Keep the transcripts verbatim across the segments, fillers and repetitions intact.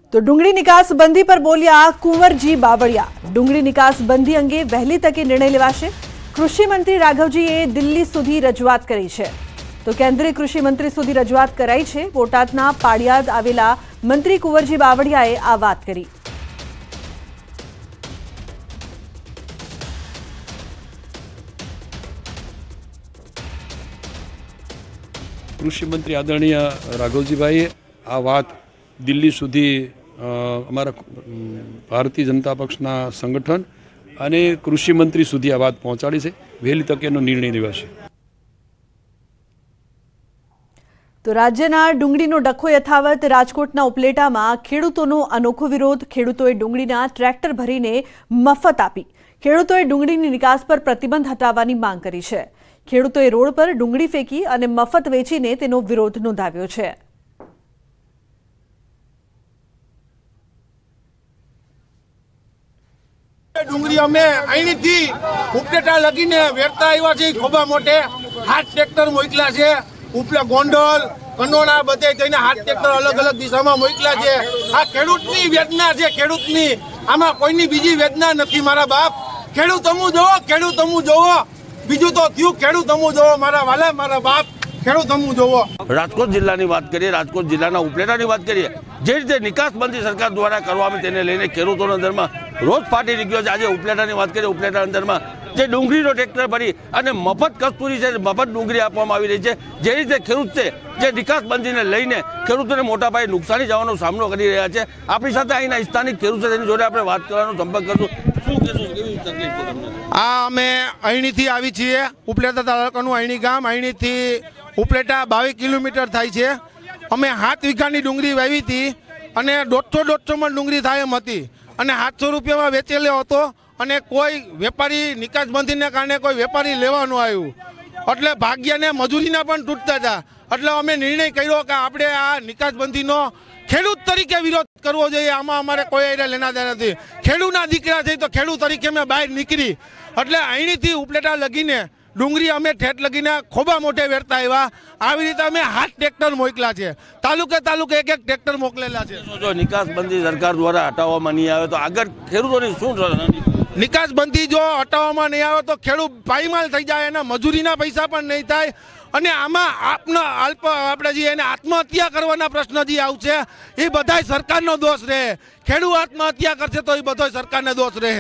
तो डુંગળી નિકાસ બંધી પર બોલ્યા કુંવરજી બાવળિયા। ડુંગળી નિકાસ બંધી અંગે વહેલી તકે નિર્ણય લેવાશે। કૃષિ મંત્રી રાઘવજીએ દિલ્હી સુધી રજૂઆત કરી છે। તો કેન્દ્રીય કૃષિ મંત્રી સુધી રજૂઆત કરાઈ છે। બોટાદના પાડિયાદ આવેલા મંત્રી કુંવરજી બાવળિયાએ આ વાત કરી। કૃષિ મંત્રી આદરણીય રાઘવજીભાઈએ આ વાત દિલ્હી સુધી અમારા ભારતીય જનતા પક્ષના સંગઠન અને કૃષિ મંત્રી સુધી આ વાત પહોંચાડી છે। વહેલી તકે એનો નિર્ણય લેવાશે। તો રાજ્યના ડુંગળીનો ડખો યથાવત। રાજકોટના ઉપલેટામાં ખેડૂતોનો અનોખો વિરોધ। ખેડૂતોએ ડુંગળીના ટ્રેક્ટર ભરીને મફત આપી। ખેડૂતોએ ડુંગળીની નિકાસ પર પ્રતિબંધ હટાવવાની માંગ કરી છે। ખેડૂતોએ રોડ પર ડુંગળી ફેંકી અને મફત વેચીને તેનો વિરોધ નોંધાવ્યો છે। डूंगरी अमे अहीं थी उपलेटा लगीने वेरता आव्या छे। खोबा मोटे हाथ ट्रेक्टर मोकल्या छे। उपले गोंडल कनोड़ा बधे थईने हाथ ट्रेक्टर अलग अलग दिशामां मोकल्या छे। आ खेडूतनी वेदना छे। खेडूतनी आमां कोईनी बीजी वेदना नथी। मारा बाप खेडूत तमु जोवो, खेडूत तमु जोवो, बीजू तो थयुं खेडूत तमु जोवो। मारा वाला मारा बाप खेडूत तमु जोवो। राजकोट जिल्लानी वात करीए, राजकोट जिल्लाना उपलेटानी वात करीए। जे रीते निकास बंधी सरकार द्वारा करवामां तेने लईने खेडूतोना अंदरमां रोज फाटी निकळ्यो छे। आज उपलेटानी वात करीए, उपलेटा अंदरमां जे डુંગળીનો ट्रेक्टर भरी અને મફત કસ્તુરી છે, મફત ડુંગળી આપવામાં આવી રહી છે। જે રીતે ખેડૂત છે જે નિકાસ બંધીને લઈને ખેડૂતોને મોટા પાયે નુકસાની જવાનો સામનો કરી રહ્યા છે। આપણી સાથે અહીંના સ્થાનિક ખેડૂત છે તેની જોડે આપણે વાત કરવાનો સંપર્ક કરશું। શું કહેશું, કેવી તકલીફ છે તમને? આ અમે અહીંથી આવી છીએ। ઉપલેટા તાલુકાનું અહીંની ગામ, અહીંથી ઉપલેટા બાવીસ કિલોમીટર થાય છે। અમે સાત વીઘાની ડુંગળી વાવી હતી અને દોઢસો દોઢસો મણ ડુંગળી થાય એમ હતી અને સાતસો રૂપિયામાં વેચેલો હતો અને કોઈ વેપારી નિકાસ બંધીને કારણે કોઈ વેપારી લેવા ન આવ્યું એટલે ભાગ્યને મજૂરીના પણ તૂટતા હતા। એટલે અમે નિર્ણય કર્યો કે આપણે આ નિકાસ બંધીનો ખેડૂત તરીકે વિરોધ કરવો જોઈએ। આમાં અમારે કોઈ આઈડિયા લેના દેના નથી। ખેડૂતના દીકરા છે તો ખેડૂત તરીકે અમે બહાર નીકળી એટલે અહીંથી ઉપલેટા લગીને ડુંગળી અમે ઠેઠ લગીને ખોબા મોટે વેરતા આવ્યા। આવી રીતે અમે હાથ ટ્રેક્ટર મોકલા છે। તાલુકે તાલુકે એક એક ટ્રેક્ટર મોકલેલા છે। જો નિકાસ બંધી સરકાર દ્વારા હટાવવામાં નહીં આવે તો આગળ ખેડૂતોની શું નિકાસ બંધી જો હટાવવામાં નહીં આવે તો ખેડૂત પાયમાલ થઈ જાય। એના મજૂરીના પૈસા પણ નહીં થાય અને આમાં આપનો અલ્પ આપણે જે એને આત્મહત્યા કરવાના પ્રશ્ન જે આવશે એ બધાય સરકારનો દોષ રહે। ખેડૂત આત્મહત્યા કરશે તો એ બધો સરકારનો દોષ રહે।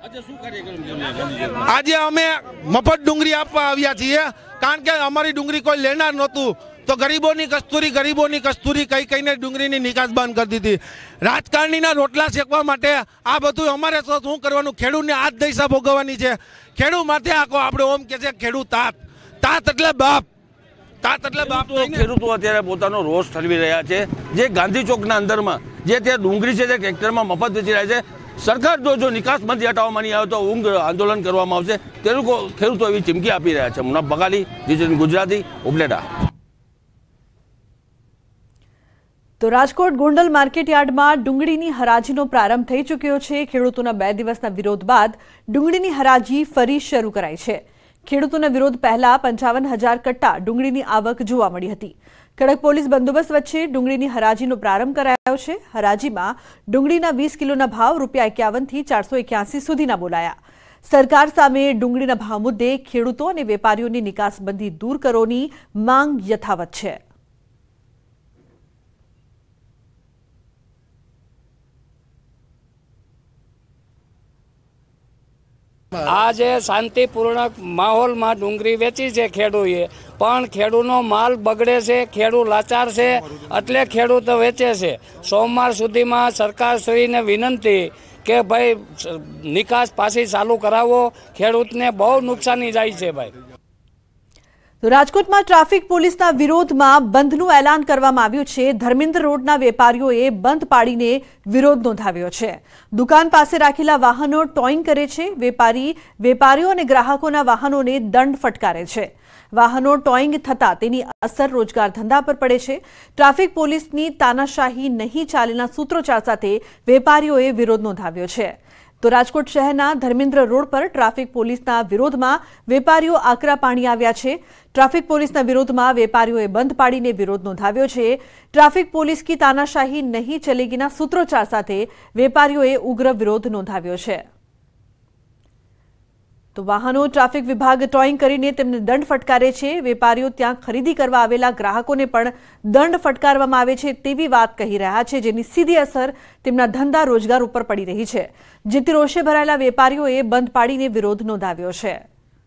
આજે અમે મફત ડુંગળી આપવા આવ્યા છીએ કારણ કે અમારી ડુંગળી કોઈ લેનાર નહોતું તો ગરીબોની કસ્તુરી ગરીબોની કસ્તુરી કઈ કઈને ડુંગળીની નિકાસ બંધ કરી દીધી। રાજકારણીના રોટલા શેકવા માટે આ બધું અમારે શું કરવાનું? ખેડૂતને હાથ દૈસા ભોગવવાની છે। ખેડૂત માથે આખો આપણે ઓમ કે છે ખેડૂત तात तात એટલે બાપ तात એટલે બાપ। ખેડૂતો અત્યારે પોતાનો રોષ ઠલવી રહ્યા છે। જે ગાંધી ચોકના અંદરમાં જે ત્યાં ડુંગળી છે તે ટ્રેક્ટરમાં મફત વેચી રહ્યા છે। સરકાર જો જો નિકાસ બંધી હટાવવામાં નહીં આવે તો ઊંઘ આંદોલન કરવામાં આવશે। ખેડૂતો ખેડૂતો એવી ચીમકી આપી રહ્યા છે। મુનાફ બગાલી, જીજન ગુજરાતી, ઉપલેટા। તો રાજકોટ ગોંડલ માર્કેટ યાર્ડમાં ડુંગળીની હરાજીનો પ્રારંભ થઈ ચૂક્યો છે। ખેડૂતોના બે દિવસના વિરોધ બાદ ડુંગળીની હરાજી ફરી શરૂ કરાઈ છે। ખેડૂતોના વિરોધ પહેલા પંચાવન હજાર કટ્ટા ડુંગળીની આવક જોવા મળી હતી। કડક પોલીસ બંદોબસ્ત વચ્ચે ડુંગળીની હરાજીનો પ્રારંભ કરાયો છે। હરાજીમાં ડુંગળીના વીસ કિલોના ભાવ રૂપિયા એકાવન થી ચારસો એક્યાસી સુધીના બોલાયા। સરકાર સામે ડુંગળીના ભાવ મુદ્દે ખેડૂતો અને વેપારીઓની નિકાસબંધી દૂર કરવાની માંગ યથાવત છે। आज शांतिपूर्ण माहौल में डूंगरी वेची है खेडूए पण खेडूनो माल बगड़े से खेडू लाचार से એટલે ખેડૂત વેચે છે। સોમવાર સુધીમાં સરકારશ્રીને વિનંતી કે ભાઈ નિકાસ પાછી ચાલુ કરાવો। ખેડૂતને બહુ નુકસાની જાય છે ભાઈ। તો રાજકોટમાં ટ્રાફિક પોલીસના વિરોધમાં બંધનું એલાન કરવામાં આવ્યું છે। ધર્મેન્દ્ર રોડના વેપારીઓએ બંધ પાડીને વિરોધ નોંધાવ્યો છે। દુકાન પાસે રાખેલા વાહનો ટોઈંગ કરે છે। વેપારી વેપારીઓ અને ગ્રાહકોના વાહનોને દંડ ફટકારે છે। વાહનો ટોઈંગ થતા તેની અસર રોજગાર ધંધા પર પડે છે। ટ્રાફિક પોલીસની તાનાશાહી નહીં ચાલેના સૂત્રોચ્ચાર સાથે વેપારીઓએ વિરોધ નોંધાવ્યો છે। તો રાજકોટ શહેરના ધર્મેન્દ્ર રોડ પર ટ્રાફિક પોલીસના વિરોધમાં વેપારીઓ આકરા પાણી આવ્યા છે। ટ્રાફિક પોલીસના વિરોધમાં વેપારીઓએ બંધ પાડીને વિરોધ નોંધાવ્યો છે। ટ્રાફિક પોલીસ કી તાનાશાહી નહીં ચલેગીના સૂત્રોચ્ચાર સાથે વેપારીઓએ ઉગ્ર વિરોધ નોંધાવ્યો છે। તો વાહનો ટ્રાફિક વિભાગ ટોઈંગ કરીને તેમને દંડ ફટકારે છે। વેપારીઓ ત્યાં ખરીદી કરવા આવેલા ગ્રાહકોને પણ દંડ ફટકારવામાં આવે છે તેવી વાત કહી રહ્યા છે, જેની સીધી અસર તેમના ધંધા રોજગાર ઉપર પડી રહી છે, જેથી રોષે ભરાયેલા વેપારીઓએ બંધ પાડીને વિરોધ નોંધાવ્યો છે।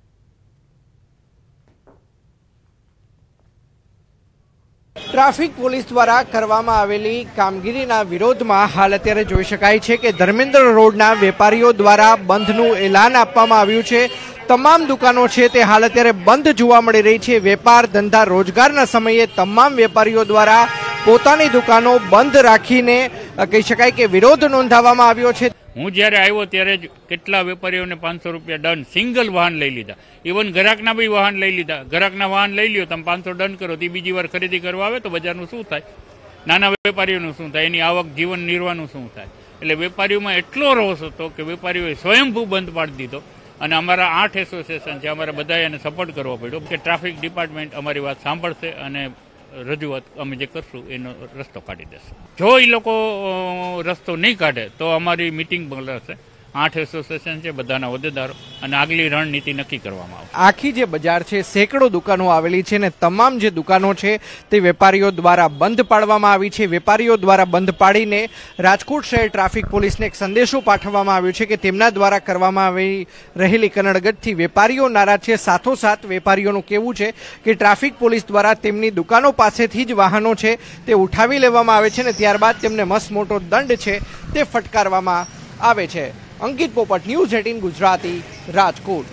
ટ્રાફિક પોલીસ દ્વારા કરવામાં આવેલી કામગીરીના વિરોધમાં હાલ અત્યારે જોઈ શકાય છે કે ધર્મેન્દ્ર રોડના વેપારીઓ દ્વારા બંધનું એલાન આપવામાં આવ્યું છે। તમામ દુકાનો છે તે હાલ અત્યારે બંધ જોવા મળી રહી છે। વેપાર ધંધા રોજગારના સમયે તમામ વેપારીઓ દ્વારા પોતાની દુકાનો બંધ રાખીને કહી શકાય કે વિરોધ નોંધાવવામાં આવ્યો છે। હું જ્યારે આવ્યો ત્યારે જ કેટલા વેપારીઓને પાંચસો રૂપિયા દંડ સિંગલ વાહન લઈ લીધા, ઇવન ગ્રાહકના બી વાહન લઈ લીધા। ગ્રાહકના વાહન લઈ લ્યો તમે પાંચસો દંડ કરો, તે બીજી વાર ખરીદી કરવા આવે તો બજારનું શું થાય, નાના વેપારીઓનું શું થાય, એની આવક જીવન નિર્વાહનું શું થાય। એટલે વેપારીઓમાં એટલો રોષ હતો કે વેપારીઓએ સ્વયંભૂ બંધ પાડી દીધો અને અમારા આઠ એસોસિએશન છે, અમારે બધાએ એને સપોર્ટ કરવો પડ્યો કે ટ્રાફિક ડિપાર્ટમેન્ટ અમારી વાત સાંભળશે અને રજૂઆત અમે જે કરશું એનો રસ્તો કાઢી દેશે। જો એ લોકો રસ્તો નહીં કાઢે તો અમારી મિટિંગ બોલાશે। આઠ એસોસિએશન છે, બધાના હોદ્દેદારો, અને આગલી રણનીતિ નક્કી કરવામાં આવશે। આખી જે બજાર છે સેંકડો દુકાનો આવેલી છે ને તમામ જે દુકાનો છે તે વેપારીઓ દ્વારા બંધ પાડવામાં આવી છે। વેપારીઓ દ્વારા બંધ પાડીને રાજકોટ શહેર ટ્રાફિક પોલીસને એક સંદેશો પાઠવવામાં આવ્યો છે કે તેમના દ્વારા કરવામાં આવી રહેલી કનડગતથી વેપારીઓ નારાજ છે। સાથોસાથ વેપારીઓનું કહેવું છે કે ટ્રાફિક પોલીસ દ્વારા તેમની દુકાનો પાસેથી જ વાહનો છે તે ઉઠાવી લેવામાં આવે છે ને ત્યારબાદ તેમને મસ્ત મોટો દંડ છે તે ફટકારવામાં આવે છે। અંકિત પોપટ, ન્યૂઝ અઠ્ઠાવીસ ગુજરાતી, રાજકોટ।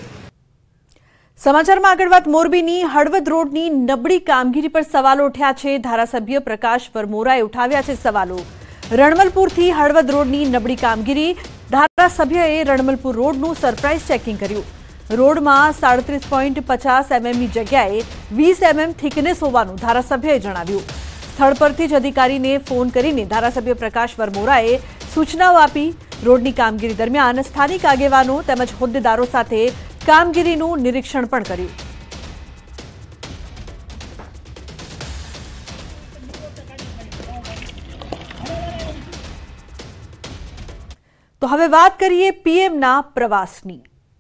સમાચારમાં આગળ વાત મોરબીની હળવદ રોડની નબળી કામગીરી પર સવાલો ઉઠ્યા છે। ધારાસભ્ય પ્રકાશ વરમોરાએ ઉઠાવ્યા છે સવાલો। રણમલપુરથી હળવદ રોડની નબળી કામગીરી, ધારાસભ્યએ રણમલપુર રોડનું સરપ્રાઇઝ ચેકિંગ કર્યું। રોડમાં સાડત્રીસ પોઈન્ટ પચાસ એમએમની જગ્યાએ વીસ એમએમ થિકનેસ હોવાનું ધારાસભ્યએ જણાવ્યું। સ્થળ પરથી જ અધિકારીને ફોન કરીને ધારાસભ્ય પ્રકાશ વરમોરાએ સૂચનાઓ આપી। રોડની કામગીરી દરમિયાન સ્થાનિક આગેવાનો તેમજ હોદ્દેદારો સાથે કામગીરીનું નિરીક્ષણ પણ કર્યું। તો હવે વાત કરીએ પીએમના પ્રવાસની।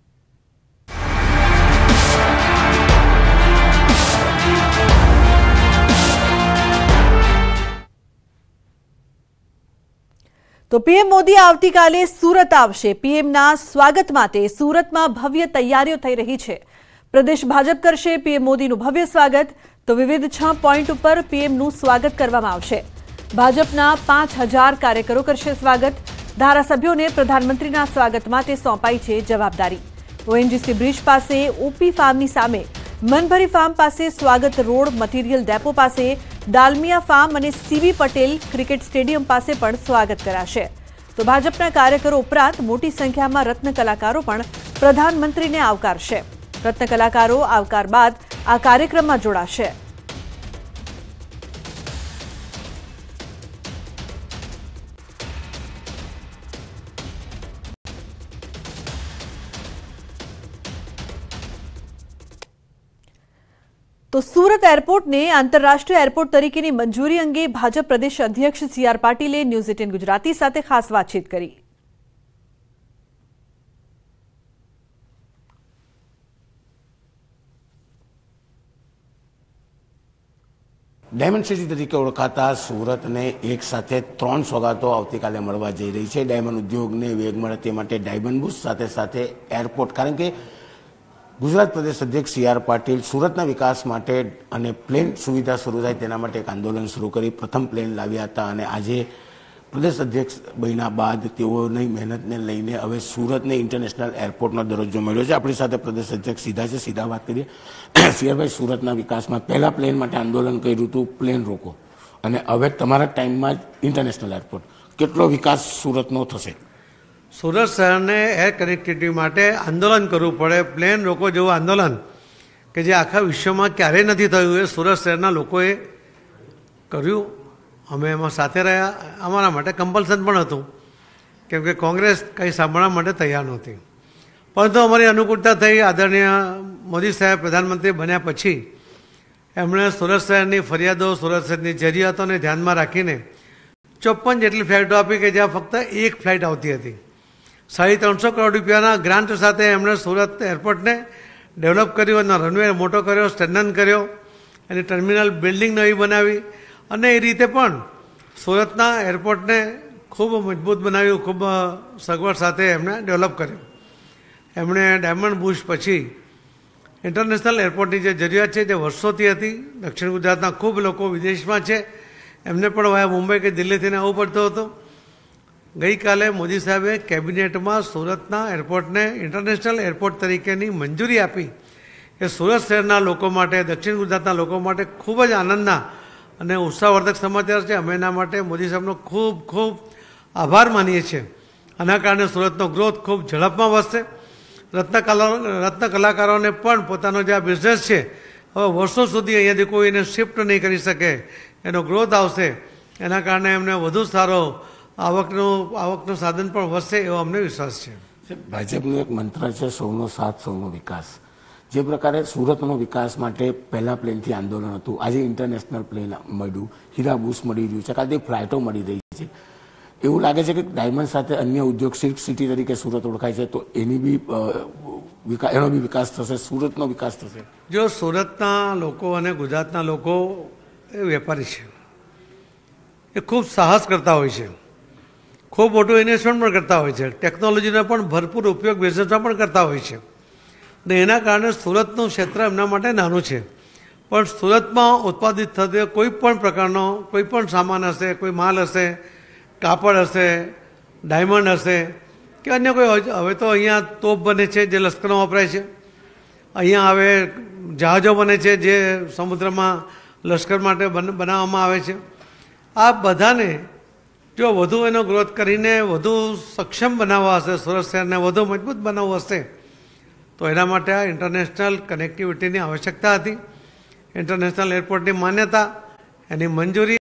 તો પીએમ મોદી આવતીકાલે સુરત આવશે। પીએમના સ્વાગત માટે સુરતમાં ભવ્ય તૈયારીઓ થઈ રહી છે। પ્રદેશ ભાજપ કરશે પીએમ મોદીનું ભવ્ય સ્વાગત। તો વિવિધ છ પોઈન્ટ ઉપર પીએમનું સ્વાગત કરવામાં આવશે। ભાજપના પાંચ હજાર કાર્યકરો કરશે સ્વાગત। ધારાસભ્યોને પ્રધાનમંત્રીના સ્વાગત માટે સોંપાઈ છે જવાબદારી। ઓએનજીસી બ્રિજ પાસે, ઓપી ફાર્મની સામે, મનભરી ફાર્મ પાસે સ્વાગત રોડ, મટીરીયલ ડેપો પાસે, દાલમિયા ફાર્મ અને સીવી પટેલ ક્રિકેટ સ્ટેડિયમ પાસે પણ સ્વાગત કરાશે। તો ભાજપના કાર્યકરો ઉપરાંત મોટી સંખ્યામાં રત્ન કલાકારો પણ પ્રધાનમંત્રીને આવકારશે। રત્ન કલાકારો આવકાર બાદ આ કાર્યક્રમમાં જોડાશે। તો સુરત એરપોર્ટને આંતરરાષ્ટ્રીય એરપોર્ટ તરીકેની મંજૂરી અંગે ભાજપ પ્રદેશ અધ્યક્ષ સી આર પાટીલે ન્યૂઝ એટીન ગુજરાતી સાથે ખાસ વાતચીત કરી। ડાયમંડ સિટી તરીકે ઓળખાતા સુરતને એક સાથે ત્રણ સોગાતો આવતીકાલે મળવા જઈ રહી છે। ડાયમંડ ઉદ્યોગને વેગ મળે તે માટે ડાયમંડ બુશ સાથે સાથે એરપોર્ટ, કારણ કે ગુજરાત પ્રદેશ અધ્યક્ષ સી આર પાટીલ સુરતના વિકાસ માટે અને પ્લેન સુવિધા શરૂ થાય તેના માટે એક આંદોલન શરૂ કરી પ્રથમ પ્લેન લાવ્યા હતા અને આજે પ્રદેશ અધ્યક્ષ બન્યા બાદ તેઓની મહેનતને લઈને હવે સુરતને ઇન્ટરનેશનલ એરપોર્ટનો દરજ્જો મળ્યો છે। આપણી સાથે પ્રદેશ અધ્યક્ષ સીધા છે, સીધા વાત કરીએ। સી આર ભાઈ, સુરતના વિકાસમાં પહેલા પ્લેન માટે આંદોલન કર્યું હતું, પ્લેન રોકો, અને હવે તમારા ટાઈમમાં જ ઇન્ટરનેશનલ એરપોર્ટ, કેટલો વિકાસ સુરતનો થશે? સુરત શહેરને એર કનેક્ટિવિટી માટે આંદોલન કરવું પડે। પ્લેન રોકો જેવું આંદોલન કે જે આખા વિશ્વમાં ક્યારેય નથી થયું, એ સુરત શહેરના લોકોએ કર્યું। અમે એમાં સાથે રહ્યા, અમારા માટે કમ્પલ્સન પણ હતું। કેમ કે કોંગ્રેસ કંઈ સાંભળવા માટે તૈયાર નહોતી. પરંતુ અમારી અનુકૂળતા થઈ. આદરણીય મોદી સાહેબ પ્રધાનમંત્રી બન્યા પછી એમણે સુરત શહેરની ફરિયાદો, સુરત શહેરની જરૂરિયાતોને ધ્યાનમાં રાખીને ચોપન જેટલી ફ્લાઇટો આપી કે જ્યાં ફક્ત એક ફ્લાઇટ આવતી હતી. સાડી ત્રણસો કરોડ રૂપિયાના ગ્રાન્ટ સાથે એમણે સુરત એરપોર્ટને ડેવલપ કર્યું, એનો રનવે મોટો કર્યો, સ્ટેન્ડન કર્યો, એની ટર્મિનલ બિલ્ડિંગ નવી બનાવી અને એ રીતે પણ સુરતના એરપોર્ટને ખૂબ મજબૂત બનાવ્યું, ખૂબ સગવડ સાથે એમણે ડેવલપ કર્યું. એમણે ડાયમંડ બુશ પછી ઇન્ટરનેશનલ એરપોર્ટની જે જરૂરિયાત છે તે વર્ષોથી હતી. દક્ષિણ ગુજરાતના ખૂબ લોકો વિદેશમાં છે, એમને પણ વાયા મુંબઈ કે દિલ્હીથી આવવું પડતો હતો. ગઈકાલે મોદી સાહેબે કેબિનેટમાં સુરતના એરપોર્ટને ઇન્ટરનેશનલ એરપોર્ટ તરીકેની મંજૂરી આપી. એ સુરત શહેરના લોકો માટે, દક્ષિણ ગુજરાતના લોકો માટે ખૂબ જ આનંદના અને ઉત્સાહવર્ધક સમાચાર છે. અમે એના માટે મોદી સાહેબનો ખૂબ ખૂબ આભાર માનીએ છીએ. આના કારણે સુરતનો ગ્રોથ ખૂબ ઝડપમાં વધશે. રત્ન કલા રત્ન કલાકારોને પણ પોતાનો જે આ બિઝનેસ છે હવે વર્ષો સુધી અહીંયાથી કોઈ એને શિફ્ટ નહીં કરી શકે, એનો ગ્રોથ આવશે. એના કારણે એમને વધુ સારો આવકનું આવકનું સાધન પણ વધશે એવો અમને વિશ્વાસ છે. ભાજપનું એક મંત્ર છે સૌનો સાથ સૌનો વિકાસ. જે પ્રકારે સુરતનો વિકાસ માટે પહેલા પ્લેનથી આંદોલન હતું, આજે ઇન્ટરનેશનલ પ્લેન મળ્યું, હીરા બુશ મળી રહ્યું છે, કાલે ફ્લાઇટો મળી રહી છે. એવું લાગે છે કે ડાયમંડ સાથે અન્ય ઉદ્યોગ સિલ્ક સિટી તરીકે સુરત ઓળખાય છે, તો એની બી વિકાસ એનો બી વિકાસ થશે, સુરતનો વિકાસ થશે. જો સુરતના લોકો અને ગુજરાતના લોકો એ વેપારી છે, એ ખૂબ સાહસ કરતા હોય છે, ખૂબ મોટું ઇન્વેસ્ટમેન્ટ પણ કરતા હોય છે, ટેકનોલોજીનો પણ ભરપૂર ઉપયોગ બિઝનેસમાં પણ કરતા હોય છે. ને એના કારણે સુરતનું ક્ષેત્ર એમના માટે નાનું છે. પણ સુરતમાં ઉત્પાદિત થતો કોઈ પણ પ્રકારનો કોઈ પણ સામાન હશે, કોઈ માલ હશે, કાપડ હશે, ડાયમંડ હશે કે અન્ય કોઈ, હવે તો અહીંયા તોપ બને છે જે લશ્કરમાં વપરાય છે, અહીંયા હવે જહાજો બને છે જે સમુદ્રમાં લશ્કર માટે બનાવવામાં આવે છે. આ બધાને જો વધુ એનો ગ્રોથ કરીને વધુ સક્ષમ બનાવવા હશે, સુરત શહેરને વધુ મજબૂત બનાવવું હશે, તો એના માટે આ ઇન્ટરનેશનલ કનેક્ટિવિટીની આવશ્યકતા હતી. ઇન્ટરનેશનલ એરપોર્ટની માન્યતા, એની મંજૂરી